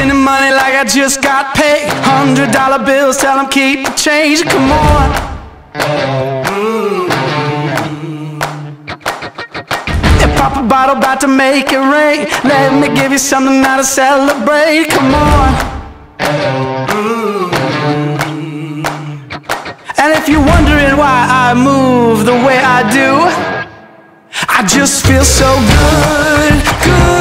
spending money like I just got paid. $100 bills, tell them keep the change. Come on. Pop a bottle, about to make it rain. Let me give you something now to celebrate. Come on. And if you're wondering why I move the way I do, I just feel so good, good.